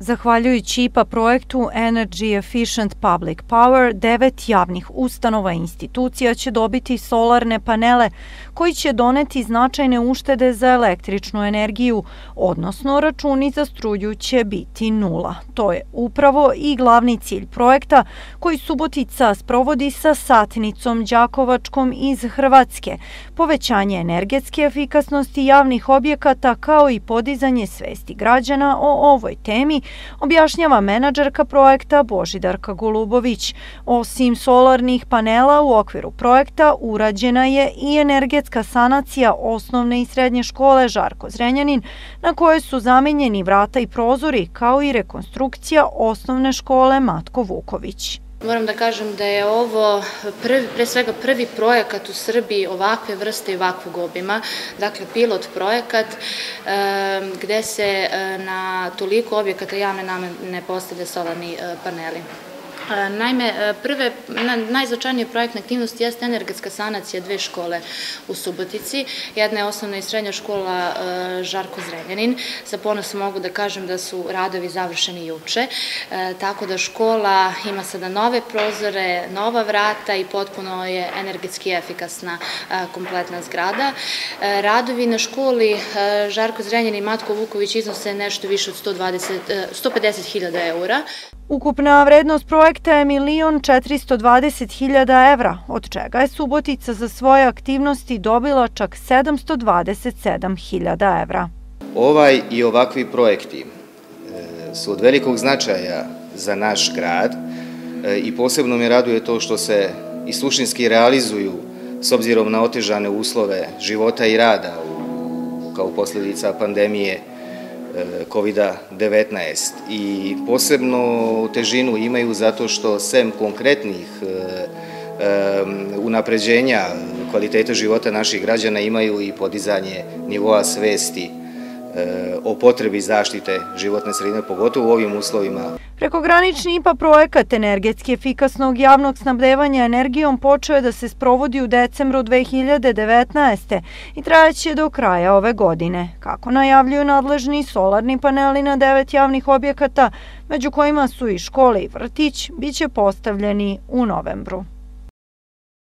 Zahvaljujući IPA projektu Energy Efficient Public Power, 9 javnih ustanova i institucija će dobiti solarne panele koji će doneti značajne uštede za električnu energiju, odnosno računi za struju će biti nula. To je upravo i glavni cilj projekta koji Subotica sprovodi sa satnicom Đakovačkom iz Hrvatske, povećanje energetske efikasnosti javnih objekata kao i podizanje svesti građana o ovoj temi, objašnjava menadžerka projekta Božidarka Golubović. Osim solarnih panela u okviru projekta urađena je i energetska sanacija osnovne i srednje škole Žarko Zrenjanin, na kojoj su zamenjeni vrata i prozori, kao i rekonstrukcija osnovne škole Matko Vuković. Moram da kažem da je ovo pre svega prvi projekat u Srbiji ovakve vrste i ovakvog obima, dakle pilot projekat gde se na toliko objekata javne namene postavlja solarni paneli. Naime, najznačajnija projektna aktivnost jeste energetska sanacija dve škole u Subotici. Jedna je osnovna i srednja škola Žarko Zrenjanin. Sa ponosom mogu da kažem da su radovi završeni juče, tako da škola ima sada nove prozore, nova vrata i potpuno je energetski efikasna kompletna zgrada. Radovi na školi Žarko Zrenjanin i Matko Vuković iznose nešto više od 150.000 eura. Ukupna vrednost projekta je 1.420.000 evra, od čega je Subotica za svoje aktivnosti dobila čak 727.000 evra. Ovaj i ovakvi projekti su od velikog značaja za naš grad i posebno me raduje to što se i suštinski realizuju s obzirom na otežane uslove života i rada kao posljedica pandemije COVID-19 i posebno težinu imaju zato što sem konkretnih unapređenja kvalitete života naših građana imaju i podizanje nivoa svesti o potrebi zaštite životne sredine, pogotovo u ovim uslovima. Prekogranični IPA projekat energetski efikasnog javnog snabdevanja energijom počeo je da se sprovodi u decembru 2019. i trajaće do kraja ove godine. Kako najavljuju nadležni, solarni paneli na 9 javnih objekata, među kojima su i škole i vrtić, biće postavljeni u novembru.